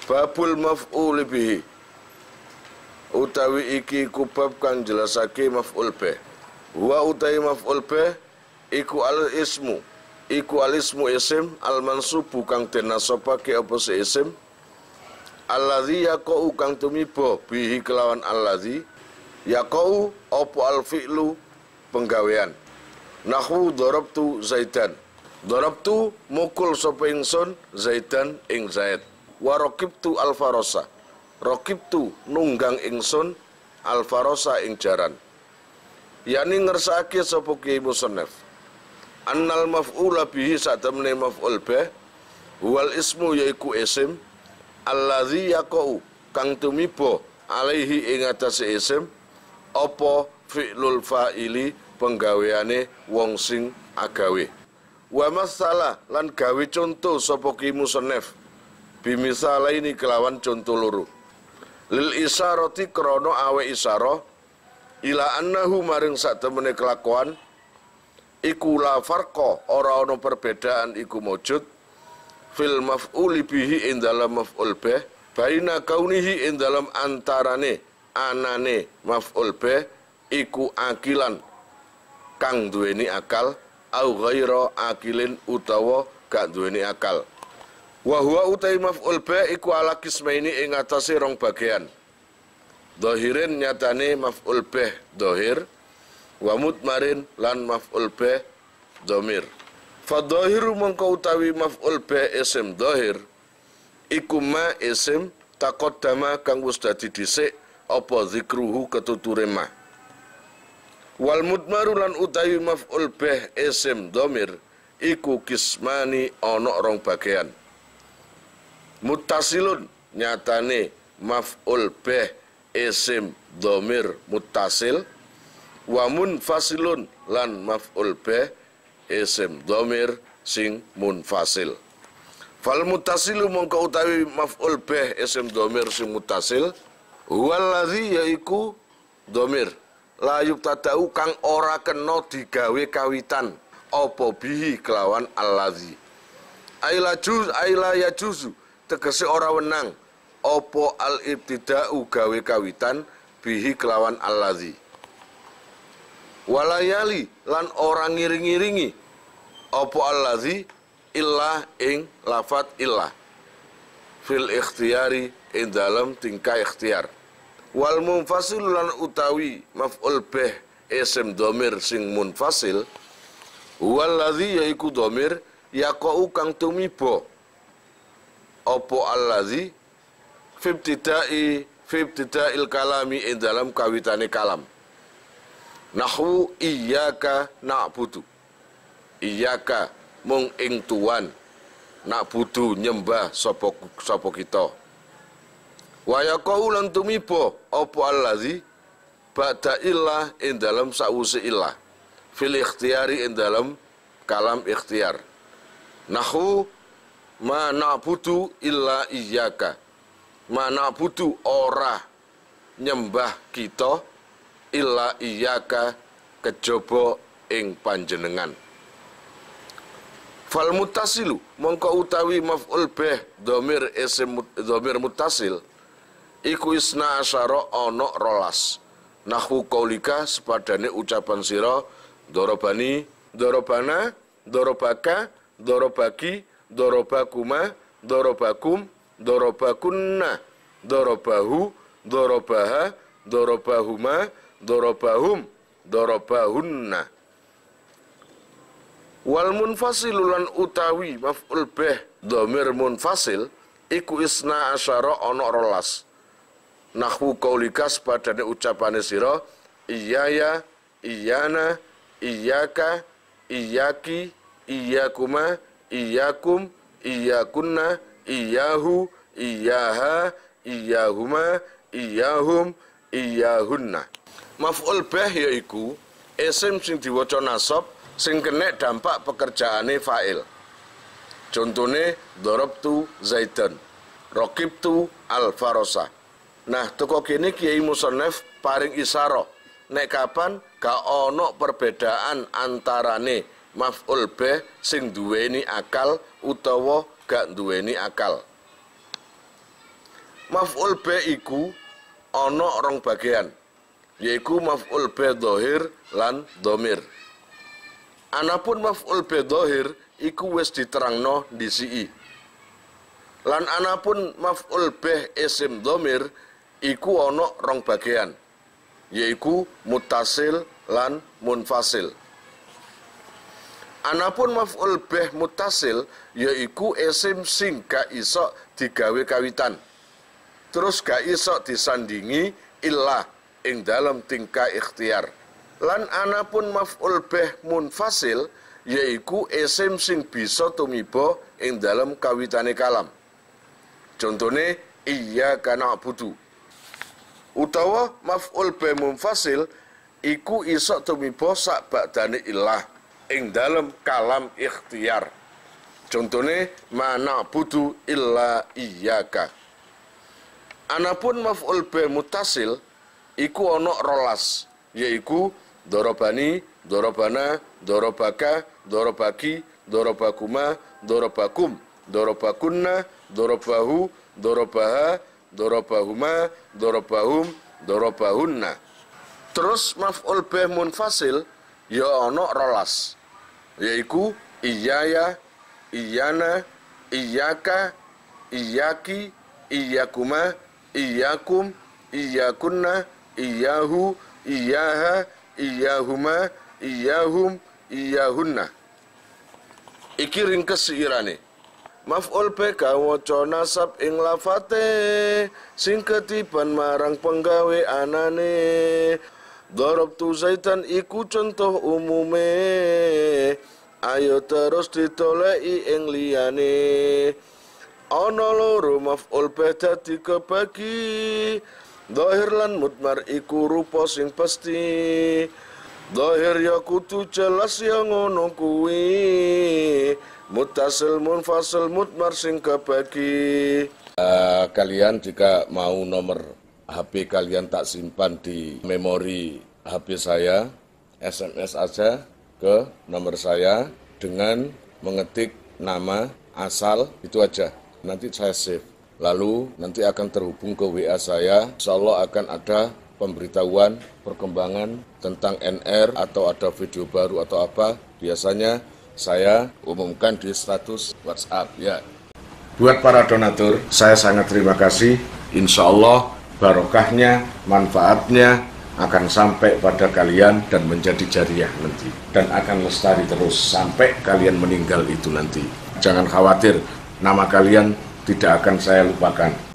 Babul maf'ul bihi utawi iki iku bab kang jelasake maf'ul bih. Wa utawi maf'ul bih iku al ismu isim al mansubu kang den nasabake apa se isim alladzi yaqau kang tumiba bihi kelawan alladzi yaqau apa al fi'lu penggawean. Nahwu darabtu Zaidan. Darabtu mukul sapa ingsun Zaidan ing Zaid. Wa raqibtu al-farasa. Raqibtu nunggang ingsun al-farasa ing jaran. Yani ngersake sapa Ki Musannaf. Annal maf'ula bihi satemene maf'ul bih wal ismu yaiku isim alladzi yaqau kang tumiba alaihi ing atase isim apa fi'lul fa'ili penggaweane wong sing agawe. Wa masalah lan gawe contoh sapa Ki Musannaf bimisalaini kelawan contoh loro. Lil isarati krono awe isarah ila annahu maring satemene kelakuan iku la farqa ora ana perbedaan iku mujud fil maf'uli bihi ing dalam maf'ul bih baina kaunihi ing dalam antarane anane maf'ul bih iku akilan kang duweni akal au ghaira akilin utawa gak duweni akal. Wa huwa utai maf'ul bih iku ala kismaini ing atase rong bagian. Dhahirin nyatane maf'ul bih dhahir wa mudmarin lan maf'ul bih dhamir. Fa dhahiru mongko utawi maf'ul bih isim dhahir iku ma isim taqaddama kang wis dadi dhisik apa zikruhu ketuture ma. Wal mudmaru lan utawi maf'ul bih isim dhamir iku kismani ana rong bagian. Muttasilun nyatane maf'ul bih isim dhamir muttasil wa munfasilun lan maf'ul bih isim dhamir sing munfasil. Fal muttasilu mongko utawi maf'ul bih isim dhamir sing muttasil huwallazi yaiku dhamir la yubtada'u kang ora kena digawe kawitan apa bihi kelawan allazi. Aila yajuzu tegese ora wenang opo al ibtida'u gawe kawitan bihi kelawan allazi. Walayali lan ora ngiring-ngiringi opo allazi illa ing lafat illa fil ikhtiyari ing dalam tingkah ikhtiar. Wal munfasil lan utawi maf'ul bih isim dhamir sing munfasil wallazi yaiku dhamir yaqau kang tumiba opo allazi fibtida'il kalami ing dalam kawitane kalam. Nahwu iyyaka na'budu. Iyyaka mung ing tuan na'budu nyembah sapa kita. Wa yaqau lan tumiba opo allazi ba'da illah ing dalam sawuse illah fil ikhtiyari ing dalam kalam ikhtiar. Nahwu ma na'budu illa iyyaka. Ma na'budu ora nyembah kita illa iyyaka kejaba ing panjenengan. Fal muttasilu mongko utawi maf'ul bih dhamir isim dhamir muttasil iku isna asyara ana 12. Nahwu qaulika sepadane ucapan sira darabani darabana darabaka darabaki darabakuma darabakum darabakunna darabahu darabaha darabahuma darabahum darabahunna. Wal munfasilu lan utawi maf'ul bih dhamir munfasil iku isna asyara ana 12. Nahwu qaulika sepadane ucapane sira iyaya iyana iyyaka iyyaki iyyakuma iyyakum iyyakunna iyyahu iyyaha iyyahuma iyyahum iyyahunna. Maf'ul bih yaiku isim sing diwaca nasab sing kena dampak pekerjaane fa'il. Contone darabtu Zaidan, raqibtu al-farasa. Nah, teko kene Kiai Musannaf paring isarah nek kapan gak ana perbedaan antarane maf'ul bih sing duweni akal utawa gak duweni akal. Maf'ul bi iku ana rong bagian, yaiku maf'ul bi dhahir lan dhamir. Anapun maf'ul bi dhahir iku wis diterangno disiki. Lan anapun maf'ul bi isim dhamir iku ana rong bagian, yaiku muttasil lan munfasil. Anapun maf'ul bih muttasil yaiku isim sing gak iso digawe kawitan, terus gak iso disandingi illa ing dalam tingkah ikhtiar. Lan anapun maf'ul bih munfasil yaiku isim sing bisa tumiba ing dalam kawitane kalam. Contone iyyaka na'budu. Utawa maf'ul bih munfasil iku iso tumiba sak ba'dane illah ing dalam kalam ikhtiar. Contone ma na'budu illa iyyaka. Anapun maf'ul bi muttasil iku ana rolas, yaiku dorobani, dorobana, dorobaka, dorobaki, dorobakuma, dorobakum, dorobakunna, dorobahu, dorobaha, dorobahuma, dorobahum, dorobahunna. Terus maf'ul bi munfasil ya ana rolas, yaiku iyaya, iyana, iyaka, iyaki, iyakuma, iyakum, iyakunna, iyahu, iyaha, iyahuma, iyahum, iyahunna. Iki ringkes irane. Maf'ul bi kawaca nasab ing lafate sing ketiban marang penggawe anane. Darabtu Zaitan iku contoh umume, ayo terus ditoleki ing liyane. Ana loro maf'ul bi dadi kebagi, dhahir lan mudmar iku rupa sing pasti. Dhahir ya kudu jelas ya ngono kuwi, muttasil munfasil mudmar sing kebagi. Kalian jika mau nomor HP kalian tak simpan di memori HP saya, SMS aja ke nomor saya dengan mengetik nama, asal, itu aja. Nanti saya save. Lalu nanti akan terhubung ke WA saya. Insya Allah akan ada pemberitahuan, perkembangan tentang NR atau ada video baru atau apa. Biasanya saya umumkan di status WhatsApp ya. Buat para donatur, saya sangat terima kasih. Insya Allah barokahnya, manfaatnya akan sampai pada kalian dan menjadi jariah nanti. Dan akan lestari terus sampai kalian meninggal itu nanti. Jangan khawatir, nama kalian tidak akan saya lupakan.